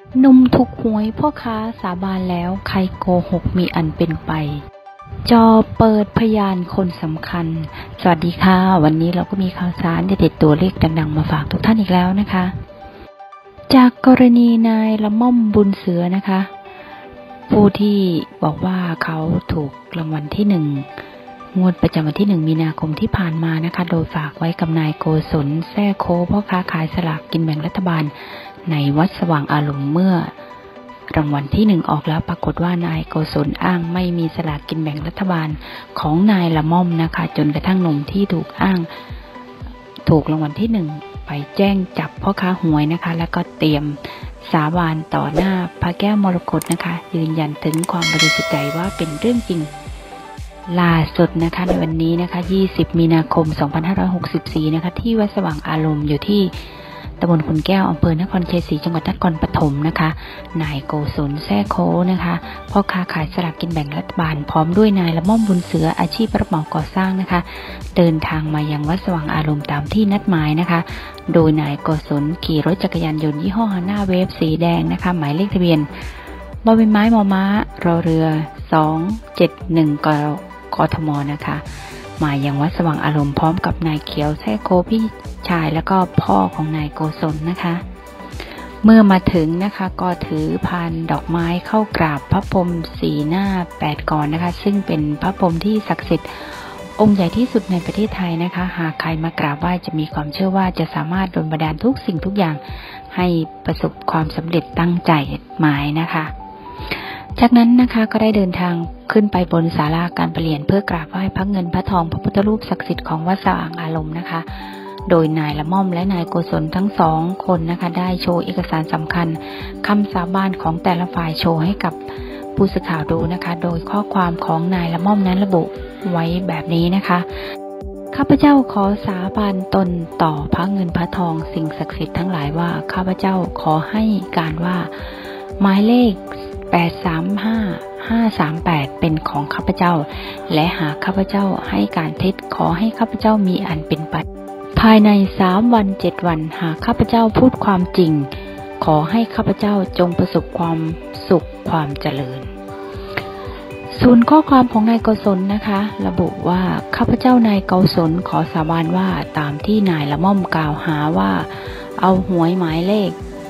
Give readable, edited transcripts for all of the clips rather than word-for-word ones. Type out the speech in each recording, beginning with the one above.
หนุ่มถูกหวยพ่อค้าสาบานแล้วใครโกหกมีอันเป็นไปจอเปิดพยานคนสำคัญสวัสดีค่ะวันนี้เราก็มีข่าวสารเด็ดๆตัวเลขดังๆมาฝากทุกท่านอีกแล้วนะคะจากกรณีนายละม่อมบุญเสือนะคะผู้ที่บอกว่าเขาถูกรางวัลที่1งวดประจำวันที่1มีนาคมที่ผ่านมานะคะโดยฝากไว้กับนายโกศลแซ่โคพ่อค้าขายสลากกินแบ่งรัฐบาลในวัดสว่างอารมณ์เมื่อรางวัลที่1ออกแล้วปรากฏว่านายโกศลอ้างไม่มีสลากกินแบ่งรัฐบาลของนายละม่อมนะคะจนกระทั่งหนุ่มที่ถูกอ้างถูกรางวัลที่1ไปแจ้งจับพ่อค้าหวยนะคะแล้วก็เตรียมสาบานต่อหน้าพระแก้วมรกตนะคะยืนยันถึงความบริสุทธิ์ใจว่าเป็นเรื่องจริงล่าสุดนะคะในวันนี้นะคะ20มีนาคม2564นะคะที่วัดสว่างอารมณ์อยู่ที่ตำบลขุนแก้วอำเภอนครชัยศรีจังหวัดนครปฐมนะคะนายโกศลแซ่โคนะคะพ่อค้าขายสลากกินแบ่งรัฐบาลพร้อมด้วยนายละม่อมบุญเสืออาชีพรับเหมาก่อสร้างนะคะเดินทางมายังวัดสว่างอารมณ์ตามที่นัดหมายนะคะโดยนายโกศลขี่รถจักรยานยนต์ยี่ห้อฮาน่าเวฟสีแดงนะคะหมายเลขทะเบียนบใบไม้มม้ารอเรือ271กทมนะคะมายังวัดสว่างอารมณ์พร้อมกับนายเขียวแซ่โคพี่ชายแล้วก็พ่อของนายโกศลนะคะเมื่อมาถึงนะคะก็ถือพานดอกไม้เข้ากราบพระพรหมสีหน้า8กรนะคะซึ่งเป็นพระพรหมที่ศักดิ์สิทธิ์องค์ใหญ่ที่สุดในประเทศไทยนะคะหากใครมากราบไหว้จะมีความเชื่อว่าจะสามารถดลบันดาลทุกสิ่งทุกอย่างให้ประสบความสำเร็จตั้งใจหมายนะคะจากนั้นนะคะก็ได้เดินทางขึ้นไปบนศาลาการประเรียนเพื่อกราบไหว้พระเงินพระทองพระพุทธรูปศักดิ์สิทธิ์ของวัดสว่างอารมณ์นะคะโดยนายละม่อมและนายโกศลทั้งสองคนนะคะได้โชว์เอกสารสำคัญคำสาบานของแต่ละฝ่ายโชว์ให้กับผู้สื่อข่าวดูนะคะโดยข้อความของนายละม่อมนั้นระบุไว้แบบนี้นะคะข้าพเจ้าขอสาบานตนต่อพระเงินพระทองสิ่งศักดิ์สิทธิ์ทั้งหลายว่าข้าพเจ้าขอให้การว่าหมายเลข835538เป็นของข้าพเจ้าและหากข้าพเจ้าให้การเท็จขอให้ข้าพเจ้ามีอันเป็นไปภายใน3 วัน 7 วันหากข้าพเจ้าพูดความจริงขอให้ข้าพเจ้าจงประสบความสุขความเจริญส่วนข้อความของนายโกศลนะคะระบุว่าข้าพเจ้านายโกศลขอสาบานว่าตามที่นายละม่อมกล่าวหาว่าเอาหวยหมายเลข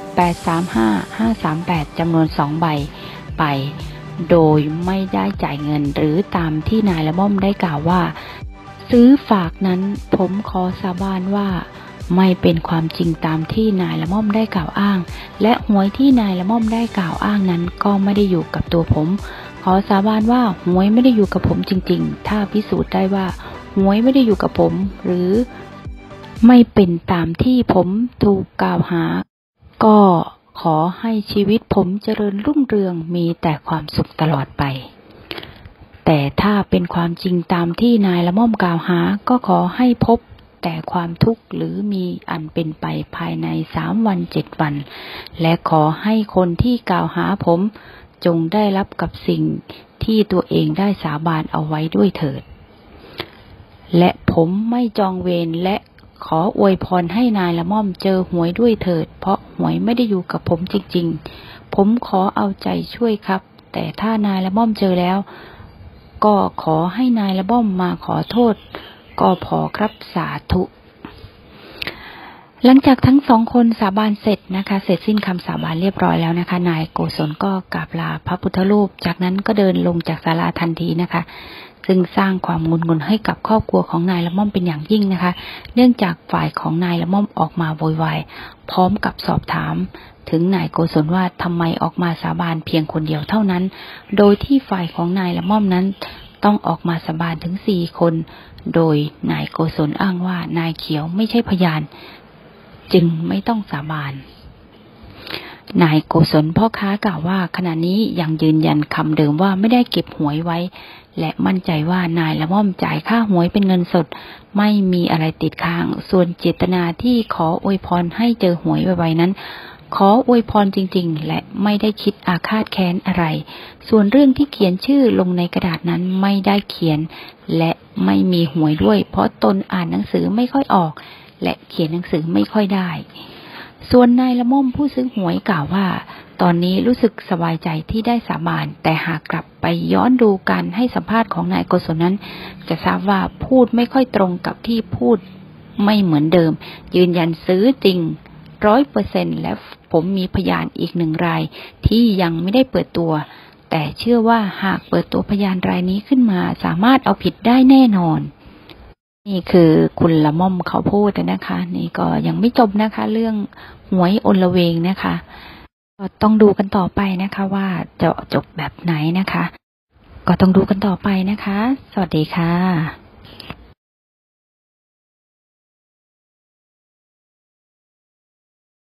835538จำนวน2 ใบไปโดยไม่ได้จ่ายเงินหรือตามที่นายละม่อมได้กล่าวว่าซื้อฝากนั้นผมขอสาบานว่าไม่เป็นความจริงตามที่นายละม่อมได้กล่าวอ้างและหวยที่นายละม่อมได้กล่าวอ้างนั้นก็ไม่ได้อยู่กับตัวผมขอสาบานว่าหวยไม่ได้อยู่กับผมจริงๆถ้าพิสูจน์ได้ว่าหวยไม่ได้อยู่กับผมหรือไม่เป็นตามที่ผมถูกกล่าวหาก็ขอให้ชีวิตผมเจริญรุ่งเรืองมีแต่ความสุขตลอดไปแต่ถ้าเป็นความจริงตามที่นายละม่อมกล่าวหาก็ขอให้พบแต่ความทุกข์หรือมีอันเป็นไปภายใน3 วัน 7 วันและขอให้คนที่กล่าวหาผมจงได้รับกับสิ่งที่ตัวเองได้สาบานเอาไว้ด้วยเถิดและผมไม่จองเวรและขออวยพรให้นายละม่อมเจอหวยด้วยเถิดเพราะหวยไม่ได้อยู่กับผมจริงๆผมขอเอาใจช่วยครับแต่ถ้านายละม่อมเจอแล้วก็ขอให้นายละม่อมมาขอโทษก็พอครับสาธุหลังจากทั้งสองคนสาบานเสร็จนะคะเสร็จสิ้นคำสาบานเรียบร้อยแล้วนะคะนายโกศลก็กราบลาพระพุทธรูปจากนั้นก็เดินลงจากศาลาทันทีนะคะซึ่งสร้างความงุนงงให้กับครอบครัวของนายละม่อมเป็นอย่างยิ่งนะคะเนื่องจากฝ่ายของนายละม่อมออกมาโวยวายพร้อมกับสอบถามถึงนายโกศลว่าทำไมออกมาสาบานเพียงคนเดียวเท่านั้นโดยที่ฝ่ายของนายละม่อมนั้นต้องออกมาสาบานถึง4 คนโดยนายโกศลอ้างว่านายเขียวไม่ใช่พยานจึงไม่ต้องสาบานนายโกศลพ่อค้ากล่าวว่าขณะนี้ยังยืนยันคำเดิมว่าไม่ได้เก็บหวยไว้และมั่นใจว่านายละม่อมจ่ายค่าหวยเป็นเงินสดไม่มีอะไรติดค้างส่วนเจตนาที่ขออวยพรให้เจอหวยไวๆนั้นขออวยพรจริงๆและไม่ได้คิดอาฆาตแค้นอะไรส่วนเรื่องที่เขียนชื่อลงในกระดาษนั้นไม่ได้เขียนและไม่มีหวยด้วยเพราะตนอ่านหนังสือไม่ค่อยออกและเขียนหนังสือไม่ค่อยได้ส่วนนายละม่อมผู้ซื้อหวยกล่าวว่าตอนนี้รู้สึกสบายใจที่ได้สาบานแต่หากกลับไปย้อนดูการให้สัมภาษณ์ของนายโกศลนั้นจะทราบว่าพูดไม่ค่อยตรงกับที่พูดไม่เหมือนเดิมยืนยันซื้อจริง100%และผมมีพยานอีก1 รายที่ยังไม่ได้เปิดตัวแต่เชื่อว่าหากเปิดตัวพยานรายนี้ขึ้นมาสามารถเอาผิดได้แน่นอนนี่คือคุณละม่อมเขาพูดนะคะนี่ก็ยังไม่จบนะคะเรื่องหวยอลเวงนะคะก็ต้องดูกันต่อไปนะคะว่าจะจบแบบไหนนะคะก็ต้องดูกันต่อไปนะคะสวัสดีค่ะ